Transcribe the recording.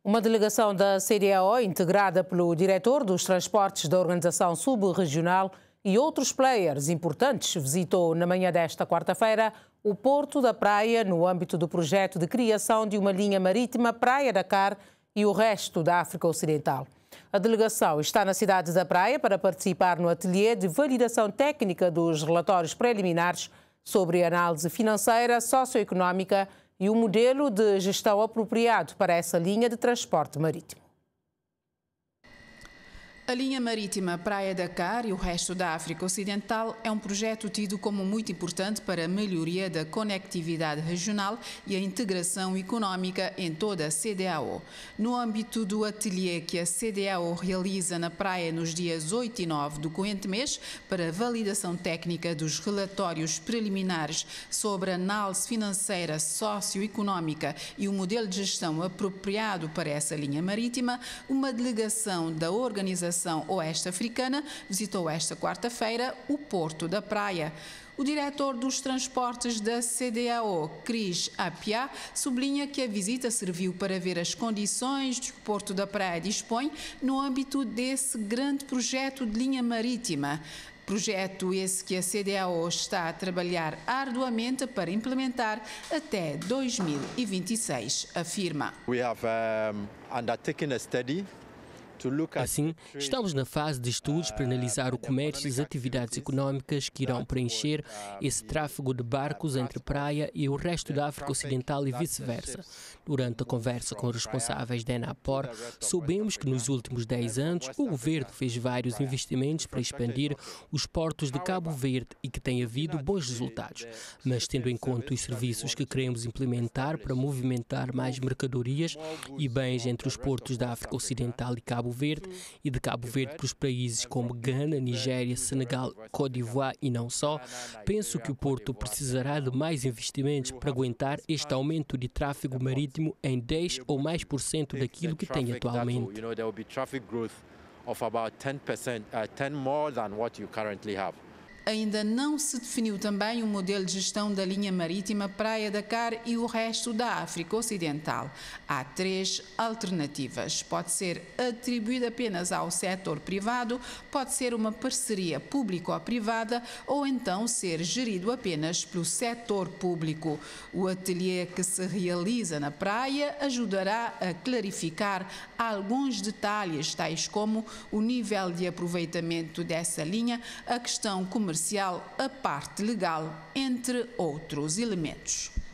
Uma delegação da CDAO, integrada pelo diretor dos transportes da organização sub-regional e outros players importantes, visitou na manhã desta quarta-feira o Porto da Praia no âmbito do projeto de criação de uma linha marítima Praia-Dakar e o resto da África Ocidental. A delegação está na cidade da Praia para participar no ateliê de validação técnica dos relatórios preliminares sobre análise financeira, socioeconómica e o modelo de gestão apropriado para essa linha de transporte marítimo. A linha marítima Praia-Dakar e o resto da África Ocidental é um projeto tido como muito importante para a melhoria da conectividade regional e a integração económica em toda a CDAO. No âmbito do ateliê que a CDAO realiza na Praia nos dias 8 e 9 do corrente mês para validação técnica dos relatórios preliminares sobre a análise financeira, socioeconómica e o modelo de gestão apropriado para essa linha marítima, uma delegação da organização Oeste Africana visitou esta quarta-feira o Porto da Praia. O diretor dos transportes da CDAO, Chris Appiah, sublinha que a visita serviu para ver as condições que o Porto da Praia dispõe no âmbito desse grande projeto de linha marítima. Projeto esse que a CDAO está a trabalhar arduamente para implementar até 2026, afirma. We have undertaken a study. Assim, estamos na fase de estudos para analisar o comércio e as atividades económicas que irão preencher esse tráfego de barcos entre Praia e o resto da África Ocidental e vice-versa. Durante a conversa com os responsáveis da ENAPOR, soubemos que nos últimos 10 anos o governo fez vários investimentos para expandir os portos de Cabo Verde e que tem havido bons resultados. Mas tendo em conta os serviços que queremos implementar para movimentar mais mercadorias e bens entre os portos da África Ocidental e Cabo Verde e de Cabo Verde para os países como Gana, Nigéria, Senegal, Côte d'Ivoire e não só, penso que o Porto precisará de mais investimentos para aguentar este aumento de tráfego marítimo em 10 ou mais por cento daquilo que tem atualmente. Ainda não se definiu também o modelo de gestão da linha marítima Praia-Dakar e o resto da África Ocidental. Há 3 alternativas. Pode ser atribuído apenas ao setor privado, pode ser uma parceria público-privada ou então ser gerido apenas pelo setor público. O ateliê que se realiza na Praia ajudará a clarificar alguns detalhes, tais como o nível de aproveitamento dessa linha, a questão comercial, a parte legal, entre outros elementos.